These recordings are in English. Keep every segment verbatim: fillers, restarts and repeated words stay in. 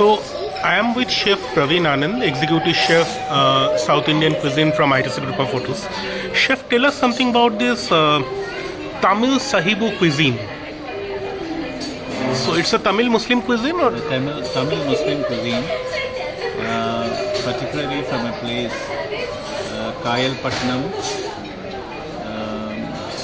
So I am with Chef Praveen Anand, Executive Chef, uh, South Indian Cuisine from I T C Group of Hotels. Chef, tell us something about this uh, Tamil Sahibu cuisine. So it's a Tamil Muslim cuisine, or the Tamil, Tamil Muslim cuisine, uh, particularly from a place, uh, Kayal Patnam. Um,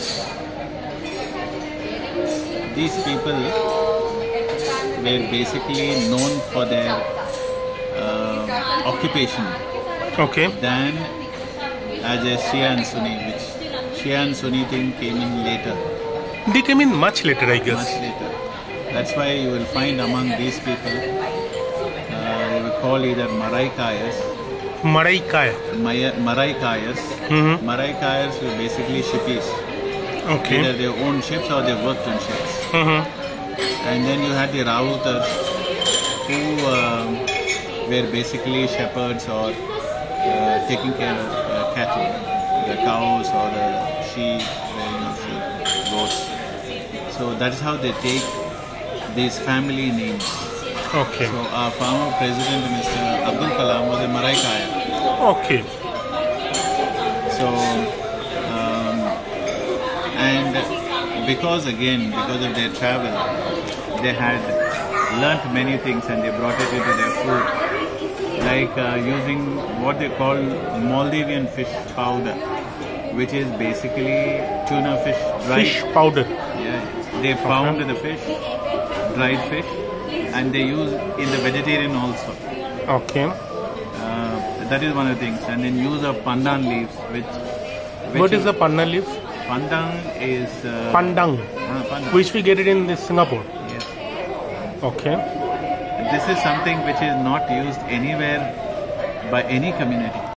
these people were basically known for their uh, occupation, okay, than as a Shia and Sunni, which Shia and Sunni thing came in later. They came in much later, I guess. Much later. That's why you will find among these people, uh, they will call either Maraikayas. Maraikaya. Maraikayas. Mm-hmm. Maraikayas were basically shippies. Okay. Either they owned ships or they worked on ships. Mm-hmm. And then you had the Rautars, who um, were basically shepherds or uh, taking care of uh, cattle, the cows or the sheep, the sheep, goats. So that is how they take these family names. Okay. So our former president, Mister Abdul Kalam, was a Maraikaya. Okay. So, um, and because again, because of their travel, they had learnt many things and they brought it into their food. Like uh, using what they call Maldivian fish powder, which is basically tuna fish, dried Fish powder. Yeah, they pound okay. the fish, dried fish, and they use in the vegetarian also. Okay. Uh, that is one of the things. And then use of pandan leaves, which, which what is, is the pandan leaf? Pandang is uh, pandang, uh, pandang, which we get it in this Singapore. Yes. Okay. This is something which is not used anywhere by any community.